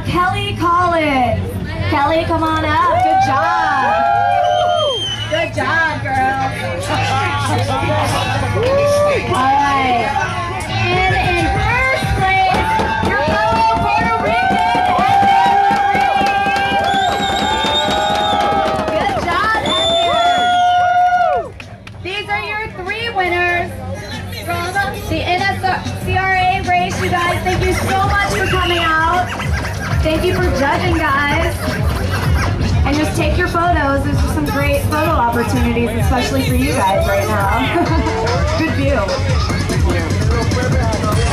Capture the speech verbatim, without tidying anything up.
Kelly Collins. Kelly, come on up. Good job. Good job, girl. All right. And in first place, your fellow Puerto Rican, Edgar. Good job, Edgar. These are your three winners from the N S C R A race, you guys. Thank you so much for coming out. Thank you for judging, guys. And just take your photos. There's just some great photo opportunities, especially for you guys right now. Good view.